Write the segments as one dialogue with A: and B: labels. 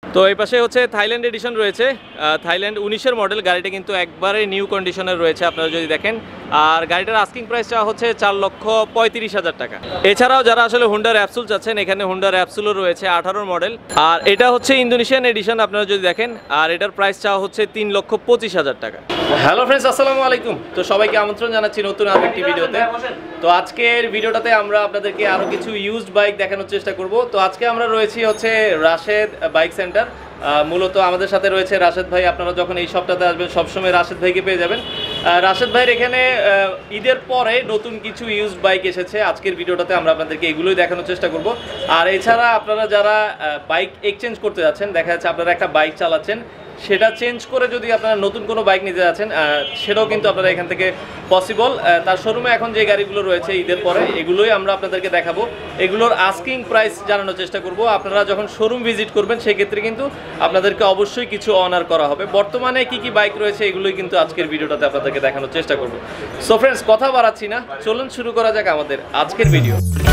A: তো এই পাশে হচ্ছে থাইল্যান্ড এডিশন রয়েছে, থাইল্যান্ড 19-এর মডেল। গাড়িটা কিন্তু একবারে নিউ কন্ডিশনের রয়েছে আপনারা যদি দেখেন। আর গাড়িটার আস্কিং প্রাইস চাওয়া হচ্ছে 4,35,000 টাকা। এছাড়াও যারা আসলে হোন্ডা র্যাপসুল চাচ্ছেন, এখানে হোন্ডা র্যাপসুলও রয়েছে 18-র মডেল। আর এটা হচ্ছে ইন্দোনেশিয়ান এডিশন আপনারা যদি দেখেন। আর এটার প্রাইস চাওয়া হচ্ছে 3,25,000 টাকা। হ্যালো ফ্রেন্ডস, আসসালামু আলাইকুম। তো সবাইকে আমন্ত্রণ জানাচ্ছি নতুন আরো একটি ভিডিওতে। তো আজকের ভিডিওটাতে আমরা আপনাদেরকে আরো কিছু ইউজড বাইক দেখানোর চেষ্টা করব। তো আজকে আমরা রয়েছি হচ্ছে রাশেদ বাইক সেন্টার। মূলত আমাদের সাথে রয়েছে রাশেদ ভাই। আপনারা যখন এই শপটাতে আসবেন সবসময় রাশেদ ভাইকে পেয়ে যাবেন। রাশেদ ভাইয়ের এখানে ঈদের পরে নতুন কিছু ইউজড বাইক এসেছে। আজকের ভিডিওটাতে আমরা আপনাদেরকে এগুলোই দেখানোর চেষ্টা করব। আর এছাড়া আপনারা যারা বাইক এক্সচেঞ্জ করতে যাচ্ছেন, দেখা যাচ্ছে আপনারা একটা বাইক চালাচ্ছেন, সেটা চেঞ্জ করে যদি আপনারা নতুন কোনো বাইক নিতে যাচ্ছেন, সেটাও কিন্তু আপনারা এখান থেকে পসিবল। তার শোরুমে এখন যে গাড়িগুলো রয়েছে ঈদের পরে, এগুলোই আমরা আপনাদেরকে দেখাবো। এগুলোর আস্কিং প্রাইস জানানোর চেষ্টা করব। আপনারা যখন শোরুম ভিজিট করবেন সেক্ষেত্রে কিন্তু আপনাদেরকে অবশ্যই কিছু অনার করা হবে। বর্তমানে কি কি বাইক রয়েছে এগুলোই কিন্তু আজকের ভিডিওটাতে আপনাদেরকে দেখানোর চেষ্টা করব। সো ফ্রেন্ডস, কথা বাড়াচ্ছি না, চলুন শুরু করা যাক আমাদের আজকের ভিডিও।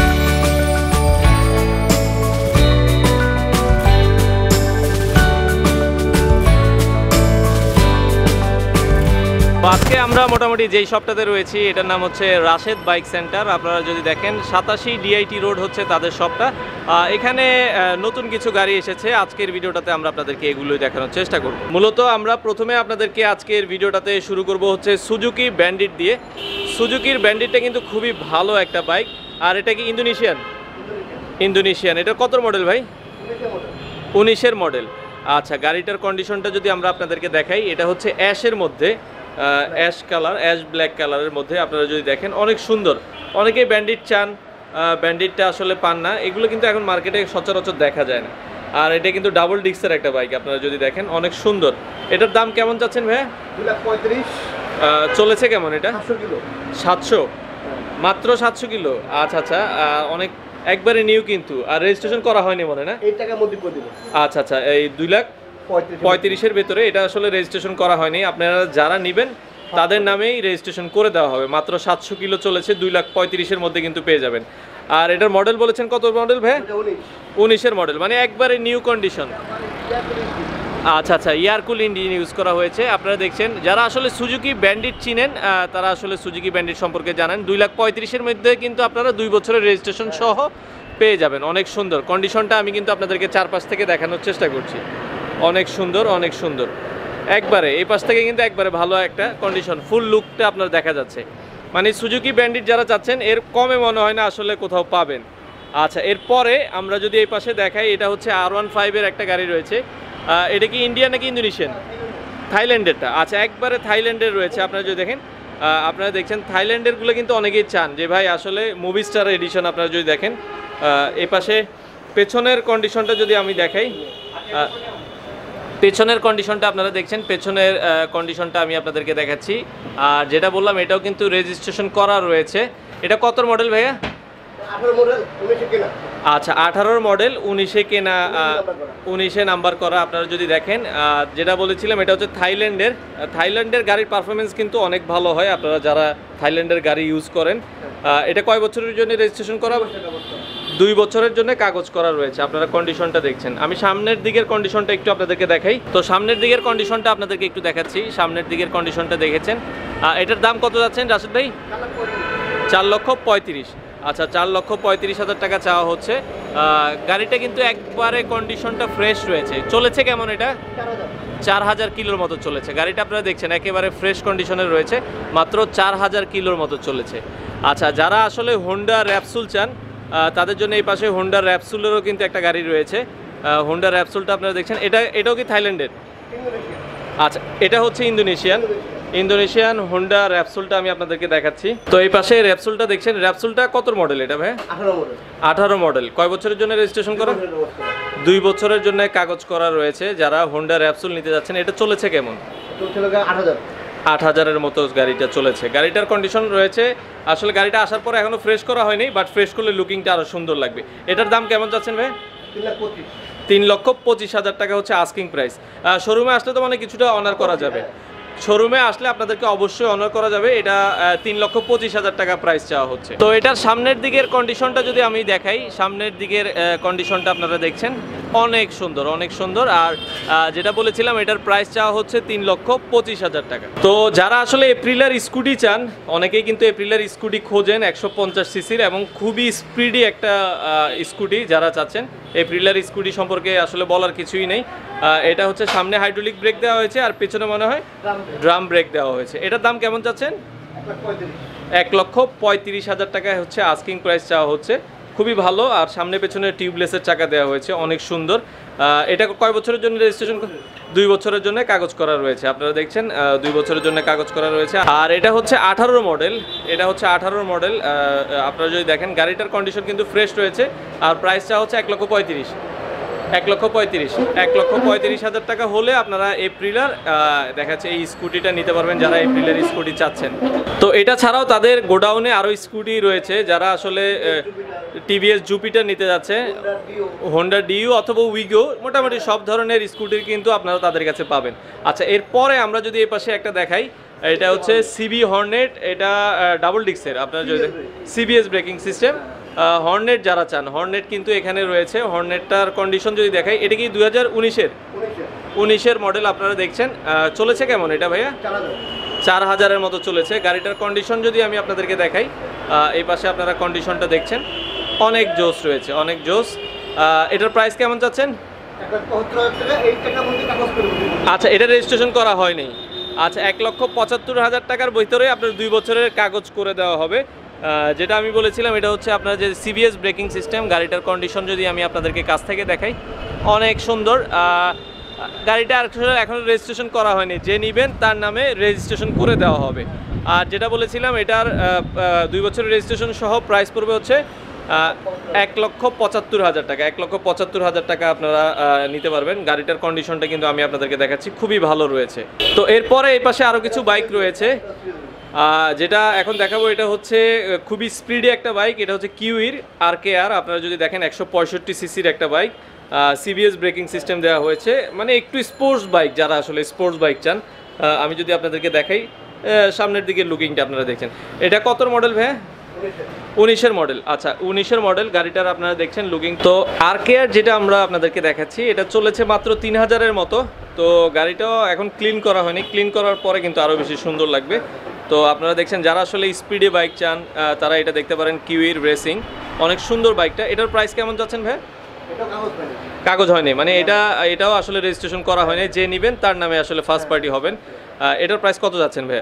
A: আজকে আমরা মোটামুটি যেই শপটাতে রয়েছি এটার নাম হচ্ছে রাশেদ বাইক সেন্টার। আপনারা যদি দেখেন 87 ডিআইটি রোড হচ্ছে তাদের শপটা। এখানে নতুন কিছু গাড়ি এসেছে। আজকের ভিডিওটাতে আমরা আপনাদেরকে এগুলোই দেখানোর চেষ্টা করব। মূলত আমরা প্রথমে আপনাদেরকে আজকের ভিডিওটাতে শুরু করব হচ্ছে সুজুকি ব্যান্ডিট দিয়ে। সুজুকির ব্যান্ডিটটা কিন্তু খুবই ভালো একটা বাইক। আর এটা কি ইন্দোনেশিয়ান। এটা কত মডেল ভাই? 19-এর মডেল। আচ্ছা, গাড়িটার কন্ডিশনটা যদি আমরা আপনাদেরকে দেখাই, এটা হচ্ছে অ্যাশের মধ্যে, অ্যাশ কালার, অ্যাশ ব্ল্যাক কালারের মধ্যে। আপনারা যদি দেখেন অনেক সুন্দর। অনেকেই ব্যান্ডিট চান, ব্যান্ডিটটা আসলে পান না। এগুলো কিন্তু এখন মার্কেটে সচরাচর দেখা যায় না। আর এটা কিন্তু ডাবল ডিস্কের একটা বাইক। আপনারা যদি দেখেন অনেক সুন্দর। এটার দাম কেমন চাচ্ছেন ভাইয়া?
B: 2,35,000।
A: চলেছে কেমন এটা?
B: 700 কিলো।
A: 700? মাত্র 700 কিলো? আচ্ছা আচ্ছা, অনেক একবারে নিউ কিন্তু। আর রেজিস্ট্রেশন করা হয়নি মনে না?
B: এই টাকার মধ্যে করে দিব।
A: আচ্ছা আচ্ছা, এই 2,35,000-এর ভেতরে এটা আসলে রেজিস্ট্রেশন করা হয়নি। আপনারা যারা নেবেন তাদের নামেই রেজিস্ট্রেশন করে দেওয়া হবে। মাত্র 700 কিলো চলেছে, 2,35,000-এর মধ্যে কিন্তু পেয়ে যাবেন। আর এটার মডেল বলেছেন কত মডেল ভাই? 19-এর মডেল, মানে একবারে নিউ কন্ডিশন। আচ্ছা আচ্ছা, এয়ারকুল ইঞ্জিন ইউজ করা হয়েছে। আপনারা দেখছেন যারা আসলে সুজুকি ব্যান্ডিট চিনেন তারা আসলে সুজুকি ব্যান্ডিট সম্পর্কে জানেন। 2,35,000-এর মধ্যে কিন্তু আপনারা 2 বছরের রেজিস্ট্রেশন সহ পেয়ে যাবেন। অনেক সুন্দর কন্ডিশনটা। আমি কিন্তু আপনাদেরকে চারপাশ থেকে দেখানোর চেষ্টা করছি। অনেক সুন্দর, অনেক সুন্দর। একবারে এই পাশ থেকে কিন্তু একবারে ভালো একটা কন্ডিশন, ফুল লুকটা আপনার দেখা যাচ্ছে। মানে সুজুকি ব্যান্ডিট যারা চাচ্ছেন এর কমে মনে হয় না আসলে কোথাও পাবেন। আচ্ছা, এরপরে আমরা যদি এই পাশে দেখাই, এটা হচ্ছে R15-এর একটা গাড়ি রয়েছে। এটা কি ইন্ডিয়া নাকি ইন্দোনেশিয়ান? থাইল্যান্ডেরটা। আচ্ছা, একবারে থাইল্যান্ডের রয়েছে। আপনারা যদি দেখেন, আপনারা দেখছেন থাইল্যান্ডেরগুলো কিন্তু অনেকেই চান যে ভাই আসলে মুভি স্টার এডিশন। আপনারা যদি দেখেন এই পাশে পেছনের কন্ডিশনটা যদি আমি দেখাই, পেছনের কন্ডিশনটা আপনারা দেখছেন, পেছনের কন্ডিশনটা আমি আপনাদেরকে দেখাচ্ছি। আর যেটা বললাম এটাও কিন্তু রেজিস্ট্রেশন করা রয়েছে। এটা কত মডেল ভাইয়া?
B: 18 মডেল, 19-এ কেনা।
A: আচ্ছা, 18-র মডেল, 19-এ কেনা, 19-এ নাম্বার করা। আপনারা যদি দেখেন, যেটা বলেছিলাম এটা হচ্ছে থাইল্যান্ডের গাড়ির পারফরমেন্স কিন্তু অনেক ভালো হয়। আপনারা যারা থাইল্যান্ডের গাড়ি ইউজ করেন, এটা কয় বছরের জন্য রেজিস্ট্রেশন করা? 2 বছরের জন্য কাগজ করা রয়েছে। আপনারা কন্ডিশনটা দেখছেন। আমি সামনের দিকের কন্ডিশনটা একটু আপনাদেরকে দেখাই। তো সামনের দিকের কন্ডিশনটা আপনাদেরকে একটু দেখাচ্ছি। সামনের দিকের কন্ডিশনটা দেখেছেন। এটার দাম কত যাচ্ছেন রাশেদ ভাই? 4,35,000। আচ্ছা, 4,35,000 টাকা চাওয়া হচ্ছে। গাড়িটা কিন্তু একবারে কন্ডিশনটা ফ্রেশ রয়েছে। চলেছে কেমন এটা? 4,000 কিলোর মতো চলেছে। গাড়িটা আপনারা দেখছেন একেবারে ফ্রেশ কন্ডিশনে রয়েছে। মাত্র 4,000 কিলোর মতো চলেছে। আচ্ছা, যারা আসলে হোন্ডা র্যাপসুল চান তাদের জন্য এই পাশে হোন্ডা র্যাপসুলেরও কিন্তু একটা গাড়ি রয়েছে। হোন্ডা র্যাপসুলটা আপনারা দেখছেন, এটাও কি থাইল্যান্ডের? আচ্ছা, এটা হচ্ছে ইন্দোনেশিয়ান হোন্ডা র্যাপসুলটা আমি আপনাদেরকে দেখাচ্ছি। তো এই পাশে র্যাপসুলটা দেখছেন। র্যাপসুলটা কত মডেল এটা ভাই? 18 মডেল। কয় বছরের জন্য রেজিস্ট্রেশন করা? 2 বছরের জন্য কাগজ করা রয়েছে। যারা হোন্ডা র্যাপসুল নিতে যাচ্ছেন, এটা চলেছে কেমন? 8,000-এর মতো গাড়িটা চলেছে। গাড়িটার কন্ডিশন রয়েছে। আসলে গাড়িটা আসার পরে এখনো ফ্রেশ করা হয়নি, বাট ফ্রেশ করলে লুকিংটা আরো সুন্দর লাগবে। এটার দাম কেমন যাচ্ছেন ভাই? 3,25,000 টাকা হচ্ছে আস্কিং প্রাইস। শোরুমে আসলে তো মানে কিছুটা অনার করা যাবে। শোরুমে আসলে আপনাদেরকে অবশ্যই অনার করা যাবে। এটা 3,25,000 টাকা প্রাইস চাওয়া হচ্ছে। তো এটার সামনের দিকের কন্ডিশনটা যদি আমি দেখাই, সামনের দিকের কন্ডিশনটা আপনারা দেখছেন অনেক সুন্দর, অনেক সুন্দর। আর যেটা বলেছিলাম এটার প্রাইস চাওয়া হচ্ছে 3,25,000 টাকা। তো যারা আসলে এপ্রিলার স্কুটি চান, অনেকেই কিন্তু এপ্রিলার স্কুটি খোঁজেন 150 সিসির এবং খুবই স্পিডি একটা স্কুটি যারা চাচ্ছেন, এপ্রিলার স্কুটি সম্পর্কে আসলে বলার কিছুই নেই। এটা হচ্ছে সামনে হাইড্রোলিক ব্রেক দেওয়া হয়েছে আর পেছনে মনে হয় ড্রাম ব্রেক দেওয়া হয়েছে। এটার দাম কেমন চাচ্ছেন? 1,35,000 টাকায় হচ্ছে আস্কিং প্রাইস চাওয়া হচ্ছে। খুবই ভালো। আর সামনে পেছনে টিউবলেসের চাকা দেওয়া হয়েছে, অনেক সুন্দর। এটা কয় বছরের জন্য রেজিস্ট্রেশন? 2 বছরের জন্য কাগজ করা রয়েছে। আপনারা দেখছেন 2 বছরের জন্য কাগজ করা রয়েছে। আর এটা হচ্ছে 18 মডেল, এটা হচ্ছে 18 মডেল। আপনারা যদি দেখেন গাড়িটার কন্ডিশন কিন্তু ফ্রেশ রয়েছে। আর প্রাইসটা হচ্ছে 1,35,000 টাকা হলে আপনারা এপ্রিলার দেখাচ্ছে এই স্কুটিটা নিতে পারবেন যারা এপ্রিলার স্কুটি চাচ্ছেন। তো এটা ছাড়াও তাদের গোডাউনে আরও স্কুটি রয়েছে যারা আসলে টিভিএস জুপিটার নিতে যাচ্ছে, হোন্ডা ডিউ অথবা উইগো, মোটামুটি সব ধরনের স্কুটির কিন্তু আপনারা তাদের কাছে পাবেন। আচ্ছা, এরপরে আমরা যদি এই পাশে একটা দেখাই, এটা হচ্ছে সিবি হর্নেট, এটা ডাবল ডিক্সের। আপনারা যদি সিবিএস ব্রেকিং সিস্টেম হর্নেট যারা চান, হর্নেট কিন্তু এখানে রয়েছে। হর্নেটটার কন্ডিশন যদি দেখাই, এটা কি 2019-এর মডেল। আপনারা দেখছেন চলেছে কেমন এটা ভাইয়া? 4,000-এর মতো চলেছে। গাড়িটার কন্ডিশন যদি আমি আপনাদেরকে দেখাই, এই পাশে আপনারা কন্ডিশনটা দেখছেন, অনেক জোস রয়েছে, অনেক জোস। এটার প্রাইস কেমন চাচ্ছেন? আচ্ছা, এটা রেজিস্ট্রেশন করা হয়নি। আচ্ছা, 1,75,000 টাকার ভিতরে আপনার 2 বছরের কাগজ করে দেওয়া হবে। যেটা আমি বলেছিলাম এটা হচ্ছে আপনার যে সিবিএস ব্রেকিং সিস্টেম। গাড়িটার কন্ডিশন যদি আমি আপনাদেরকে কাছ থেকে দেখাই, অনেক সুন্দর। গাড়িটা এখন রেজিস্ট্রেশন করা হয়নি, যে নেবেন তার নামে রেজিস্ট্রেশন করে দেওয়া হবে। আর যেটা বলেছিলাম এটার 2 বছরের রেজিস্ট্রেশন সহ প্রাইস পড়বে হচ্ছে 1,75,000 টাকা। 1,75,000 টাকা আপনারা নিতে পারবেন। গাড়িটার কন্ডিশনটা কিন্তু আমি আপনাদেরকে দেখাচ্ছি, খুবই ভালো রয়েছে। তো এরপরে এই পাশে আরও কিছু বাইক রয়েছে, যেটা এখন দেখাবো। এটা হচ্ছে খুবই স্পিডি একটা বাইক, এটা হচ্ছে কিউইর RKR। আপনারা যদি দেখেন 165 সিসির একটা বাইক, সিবিএস ব্রেকিং সিস্টেম দেওয়া হয়েছে, মানে একটু স্পোর্টস বাইক, যারা আসলে স্পোর্টস বাইক চান। আমি যদি আপনাদেরকে দেখাই সামনের দিকে লুকিংটা আপনারা দেখছেন। এটা কত মডেল ভাই? 19-এর মডেল। আচ্ছা, 19-এর মডেল গাড়িটার আপনারা দেখছেন লুকিং। তো RKR যেটা আমরা আপনাদেরকে দেখাচ্ছি, এটা চলেছে মাত্র 3,000-এর মতো। তো গাড়িটাও এখন ক্লিন করা হয়নি, ক্লিন করার পরে কিন্তু আরও বেশি সুন্দর লাগবে। তো আপনারা দেখছেন যারা আসলে স্পিডে বাইক চান তারা এটা দেখতে পারেন, কিউইর রেসিং, অনেক সুন্দর বাইকটা। এটার প্রাইস কেমন যাচ্ছেন ভাই? কাগজ হয়নি, মানে এটাও আসলে রেজিস্ট্রেশন করা হয়নি, যে নেবেন তার নামে আসলে ফার্স্ট পার্টি হবেন। এটার প্রাইস কত যাচ্ছেন ভাই?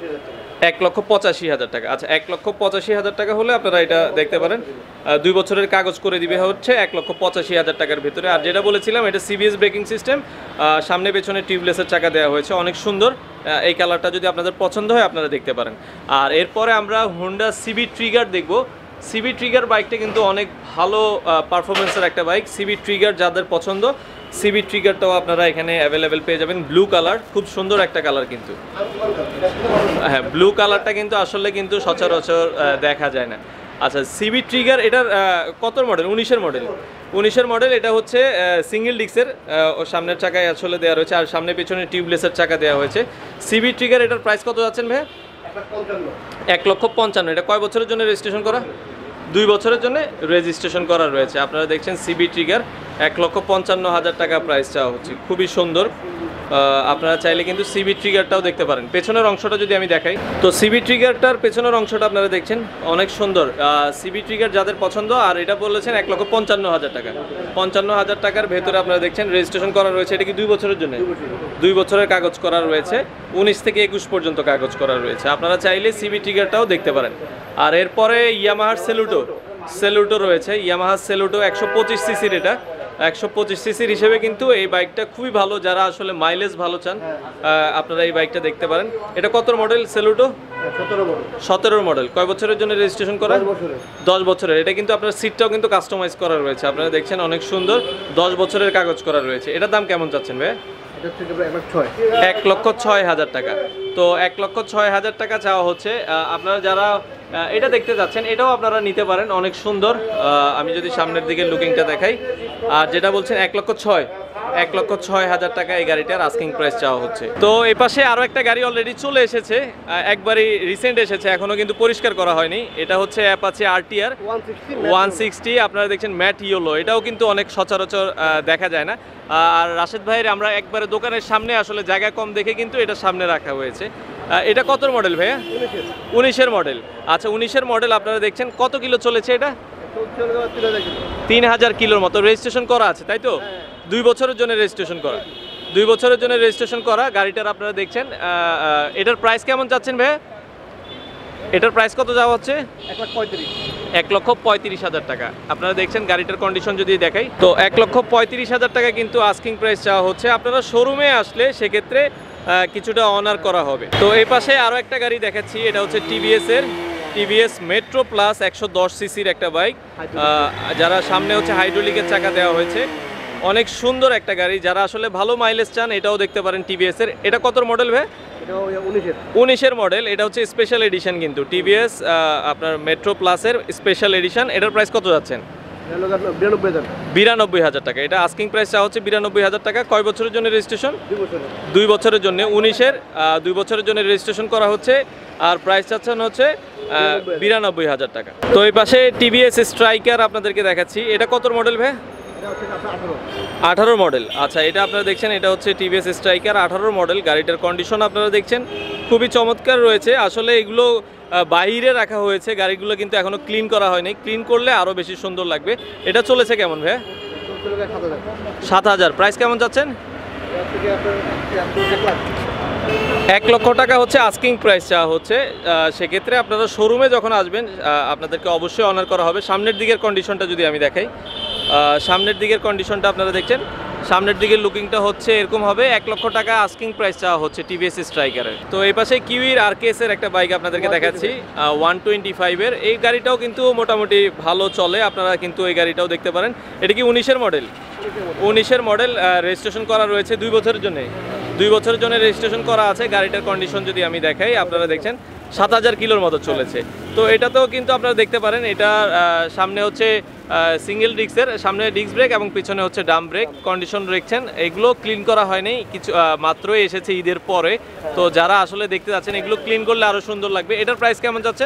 A: 1,85,000 টাকা। আচ্ছা, 1,85,000 টাকা হলে আপনারা এটা দেখতে পারেন। 2 বছরের কাগজ করে দিবে হচ্ছে 1,85,000 টাকার ভিতরে। আর যেটা বলেছিলাম এটা সিবিএস ব্রেকিং সিস্টেম, সামনে পেছনে টিউবলেসের চাকা দেওয়া হয়েছে, অনেক সুন্দর। এই কালারটা যদি আপনাদের পছন্দ হয় আপনারা দেখতে পারেন। আর এরপরে আমরা হোন্ডা সিবি ট্রিগার দেখব। সিবি ট্রিগার বাইকটা কিন্তু অনেক ভালো পারফরমেন্সের একটা বাইক। সিবি ট্রিগার যাদের পছন্দ, সিবি ট্রিগারটাও আপনারা এখানে অ্যাভেলেবেল পেয়ে যাবেন। ব্লু কালার, খুব সুন্দর একটা কালার কিন্তু। হ্যাঁ, ব্লু কালারটা কিন্তু আসলে কিন্তু সচরাচর দেখা যায় না। আচ্ছা, সিবি ট্রিগার এটার কত মডেল? 19-এর মডেল। 19-এর মডেল। এটা হচ্ছে সিঙ্গেল ডিক্সের, সামনের চাকায় আসলে দেওয়া রয়েছে, আর সামনে পেছনে টিউবলেসের চাকা দেওয়া হয়েছে। সিবি ট্রিগার এটার প্রাইস কত যাচ্ছেন ভাই? 1,55,000। এটা কয় বছরের জন্য রেজিস্ট্রেশন করা? 2 বছরের জন্য রেজিস্ট্রেশন করা রয়েছে। আপনারা দেখছেন সিবি ট্রিগার, 1,55,000 টাকা প্রাইস চাওয়া হচ্ছে। খুবই সুন্দর। আপনারা চাইলে কিন্তু সিবি ট্রিগারটাও দেখতে পারেন। পেছনের অংশটা যদি আমি দেখাই, তো সিবি ট্রিগারটার পেছনের অংশটা আপনারা দেখছেন, অনেক সুন্দর। সিবি ট্রিগার যাদের পছন্দ, আর এটা বলেছেন 1,55,000 টাকা। 55,000 টাকার ভেতরে আপনারা দেখছেন রেজিস্ট্রেশন করা রয়েছে। এটা কি 2 বছরের জন্য? 2 বছরের কাগজ করা রয়েছে, 19 থেকে 21 পর্যন্ত কাগজ করা রয়েছে। আপনারা চাইলে সিবি ট্রিগারটাও দেখতে পারেন। আর এরপরে ইয়ামাহার সেলুটো রয়েছে। ইয়ামাহার সেলুটো 125 সিসির। এটা 125 সিসির হিসেবে কিন্তু এই বাইকটা খুবই ভালো। যারা আসলে মাইলেজ ভালো চান আপনারা এই বাইকটা দেখতে পারেন। এটা কত মডেল সেলুটো? 17 মডেল। কয় বছরের জন্য রেজিস্ট্রেশন করা? 10 বছরের। এটা কিন্তু আপনার সিটটাও কিন্তু কাস্টমাইজ করা রয়েছে, আপনারা দেখছেন, অনেক সুন্দর। 10 বছরের কাগজ করা রয়েছে। এটার দাম কেমন চাচ্ছেন ভাই? 1,06,000 টাকা। তো 1,06,000 টাকা চাওয়া হচ্ছে। আপনারা যারা এটা দেখতে যাচ্ছেন এটাও আপনারা নিতে পারেন, অনেক সুন্দর। আমি যদি সামনের দিকে লুকিংটা দেখাই, আর যেটা বলছেন 1,06,000, 1,06,000 টাকা এই গাড়িটার আস্কিং প্রাইস চাওয়া হচ্ছে। তো এই পাশে আরো একটা গাড়ি অলরেডি চলে এসেছে, একবারই রিসেন্ট এসেছে, এখনো কিন্তু পরিষ্কার করা হয়নি। এটা হচ্ছে অ্যাপাচি RTR 160, আপনারা দেখছেন ম্যাট ইয়েলো। এটাও কিন্তু অনেক সচরাচর দেখা যায় না। আর রাশেদ ভাইয়ের আমরা একবারে দোকানের সামনে আসলে জায়গা কম দেখে কিন্তু এটা সামনে রাখা হয়েছে। এটা কত মডেল ভাইয়া? 19-এর মডেল। আচ্ছা, 19-এর মডেল আপনারা দেখছেন। কত কিলো চলেছে এটা? 3000 কিলোর মতো। রেজিস্ট্রেশন করা আছে তাই তো? 2 বছরের জন্য রেজিস্ট্রেশন করা। 2 বছরের জন্য রেজিস্ট্রেশন করা গাড়িটার আপনারা দেখছেন। এটার প্রাইস কেমন চাচ্ছেন ভাইয়া? এটার প্রাইস কত যাওয়া হচ্ছে? 1,35,000 টাকা। আপনারা দেখছেন গাড়িটার কন্ডিশন যদি দেখাই তো 1,35,000 টাকা কিন্তু আস্কিং প্রাইস চাওয়া হচ্ছে। আপনারা শোরুমে আসলে সেক্ষেত্রে কিছুটা অনার করা হবে। তো এই পাশে আরও একটা গাড়ি দেখাচ্ছি, এটা হচ্ছে টিভিএস মেট্রো প্লাস 110 সিসির একটা বাইক, যারা সামনে হচ্ছে হাইড্রোলিকের চাকা দেওয়া হয়েছে। অনেক সুন্দর একটা গাড়ি, যারা আসলে ভালো মাইলেজ চান এটাও দেখতে পারেন টিভিএস এর। এটা কত মডেল ভাই? 19-এর মডেল। এটা হচ্ছে স্পেশাল এডিশন কিন্তু টিভিএস আপনার মেট্রো প্লাসের স্পেশাল এডিশন। এটার প্রাইস কত যাচ্ছেন? 92,000 টাকা। এটা আস্কিং প্রাইস চাওয়া হচ্ছে 92,000 টাকা। কয় বছরের জন্য রেজিস্ট্রেশন? 2 বছরের জন্য। 19-এর 2 বছরের জন্য রেজিস্ট্রেশন করা হচ্ছে। আর প্রাইস চাচ্ছেন হচ্ছে 92,000 টাকা। তো এই পাশে টিভিএস স্ট্রাইকার আপনাদেরকে দেখাচ্ছি। এটা কত মডেল ভাই? 18 মডেল। আচ্ছা, এটা আপনারা দেখছেন, এটা হচ্ছে টিভিএস স্ট্রাইকার 18 মডেল। গাড়িটার কন্ডিশন আপনারা দেখছেন খুবই চমৎকার রয়েছে। আসলে এগুলো বাইরে রাখা হয়েছে, গাড়িগুলো কিন্তু এখনো ক্লিন করা হয়নি। ক্লিন করলে আরো বেশি সুন্দর লাগবে। এটা চলেছে কেমন ভাই? 7,000। প্রাইস কেমন যাচ্ছেন? 1 লক্ষ টাকা হচ্ছে আস্কিং প্রাইস চাওয়া হচ্ছে। সেক্ষেত্রে আপনারা শোরুমে যখন আসবেন আপনাদেরকে অবশ্যই অনার করা হবে। সামনের দিকের কন্ডিশনটা যদি আমি দেখাই, সামনের দিকের কন্ডিশনটা আপনারা দেখছেন, সামনের দিকের লুকিংটা হচ্ছে এরকম হবে। 1 লক্ষ টাকা আস্কিং প্রাইস চাওয়া হচ্ছে টিভিএস স্ট্রাইকারের। তো এই পাশে কিউইর RKS-এর একটা বাইক আপনাদেরকে দেখাচ্ছি 125-এর। এই গাড়িটাও কিন্তু মোটামুটি ভালো চলে, আপনারা কিন্তু এই গাড়িটাও দেখতে পারেন। এটা কি 19-এর মডেল? 19-এর মডেল। রেজিস্ট্রেশন করা রয়েছে 2 বছরের জন্য। 2 বছরের জন্য রেজিস্ট্রেশন করা আছে। গাড়িটার কন্ডিশন যদি আমি দেখাই, আপনারা দেখছেন 7,000 কিলোর মতো চলেছে। তো এটাতেও কিন্তু আপনারা দেখতে পারেন, এটা সামনে হচ্ছে সিঙ্গেল ডিস্কের, সামনে ডিস্ক ব্রেক এবং পিছনে হচ্ছে ডাম ব্রেক। কন্ডিশন দেখছেন, এগুলো ক্লিন করা হয়নি, কিছু মাত্রই এসেছে ঈদের পরে। তো যারা আসলে দেখতে যাচ্ছেন এগুলো ক্লিন করলে আরো সুন্দর লাগবে। এটার প্রাইস কেমন যাচ্ছেন?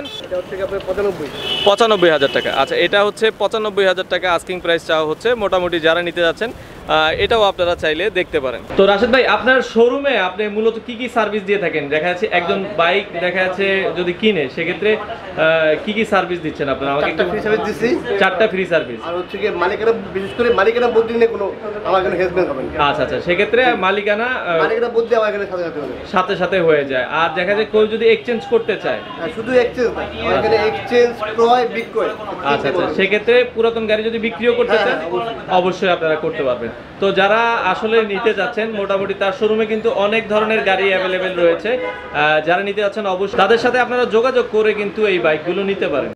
A: 95,000 টাকা। আচ্ছা, এটা হচ্ছে 95,000 টাকা আস্কিং প্রাইস চাওয়া হচ্ছে। মোটামুটি যারা নিতে যাচ্ছেন এটাও আপনারা চাইলে দেখতে পারেন। তো রাশেদ ভাই, আপনার শোরুমে আপনি মূলত কি কি সার্ভিস দিয়ে থাকেন? দেখা যাচ্ছে একজন বাইক দেখা যাচ্ছে যদি কিনে, সেক্ষেত্রে কি কি সার্ভিস দিচ্ছেন আপনারা? আমাকে একটা ফ্রি সার্ভিস দিচ্ছি, 4টা ফ্রি সার্ভিস। আর হচ্ছে কি মালিকানা, বিশেষ করে মালিকানা বদলি নিয়ে কোনো আমার এখানে হেল্পমেন্ট হবে না। আচ্ছা আচ্ছা, সেক্ষেত্রে মালিকানা বদলি আমার এখানে সাথে সাথে হয়ে যায়। আর দেখা যায় কেউ যদি এক্সচেঞ্জ করতে চায়, শুধু এক্সচেঞ্জ না, আমার এখানে এক্সচেঞ্জ, ক্রয়, বিক্রয়। আচ্ছা আচ্ছা, সেক্ষেত্রে পুরাতন গাড়ি যদি বিক্রিও করতে চান অবশ্যই আপনারা করতে পারবেন। তো যারা আসলে নিতে যাচ্ছেন, মোটামুটি তার শোরুমে কিন্তু অনেক ধরনের গাড়ি অ্যাভেলেবেল রয়েছে। যারা নিতে যাচ্ছেন অবশ্যই তাদের সাথে আপনারা যোগাযোগ করে কিন্তু এই বাইকগুলো নিতে পারেন।